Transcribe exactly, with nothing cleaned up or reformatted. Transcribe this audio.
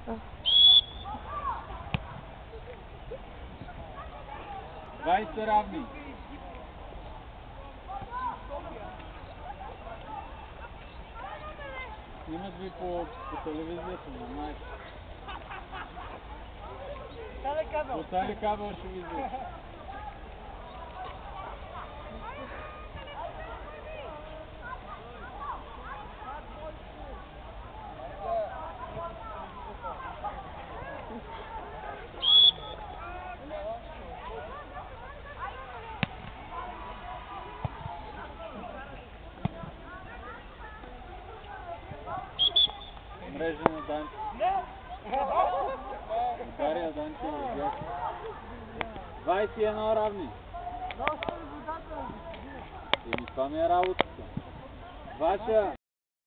двайсет равни. Снимат ви по, по телевизията, не знаеш. По тази кабел ще ви излезе. Мрежа на Данчо. Ударя Данчо в дясно. двайсет и едно равни. Еми това ми е работата. Ваша.